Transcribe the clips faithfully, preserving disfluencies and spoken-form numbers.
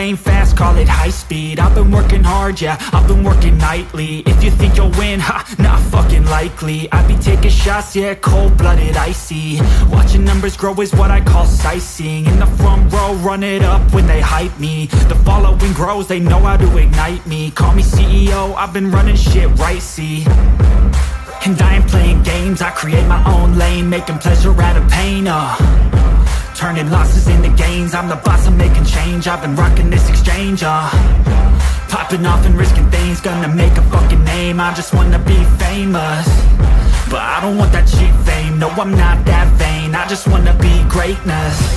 ain't fast, call it high speed. I've been working hard, yeah, I've been working nightly. If you think you'll win, ha, not fucking likely. I be taking shots, yeah, cold-blooded, icy. Watching numbers grow is what I call sightseeing. In the front row, run it up when they hype me. The following grows, they know how to ignite me. Call me C E O, I've been running shit right, see. And I ain't playing games, I create my own lane, making pleasure out of pain, uh turning losses into gains, I'm the boss, I'm making change. I've been rocking this exchange, uh popping off and risking things, gonna make a fucking name. I just wanna be famous, but I don't want that cheap fame. No, I'm not that vain, I just wanna be greatness.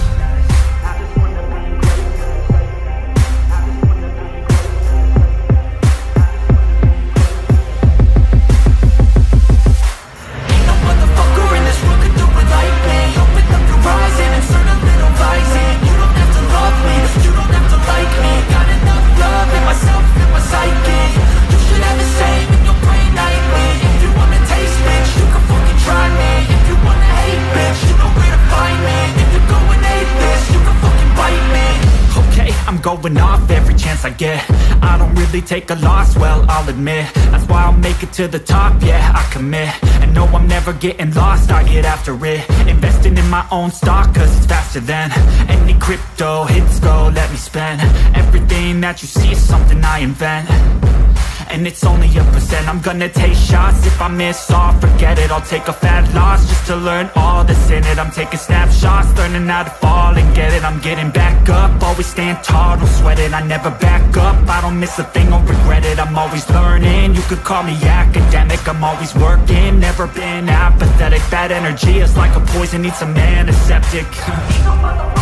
Going off every chance I get. I don't really take a loss, well, I'll admit. That's why I'll make it to the top, yeah, I commit. And no, I'm never getting lost, I get after it. Investing in my own stock, cause it's faster than any crypto hits go, let me spend. Everything that you see is something I invent, and it's only a percent. I'm gonna take shots, if I miss all, forget it. I'll take a fat loss just to learn all that's in it. I'm taking snapshots, learning how to fall and get it. I'm getting back up, always stand tall, don't sweat it. I never back up, I don't miss a thing, I'll regret it. I'm always learning, you could call me academic. I'm always working, never been apathetic. Bad energy is like a poison, needs some antiseptic.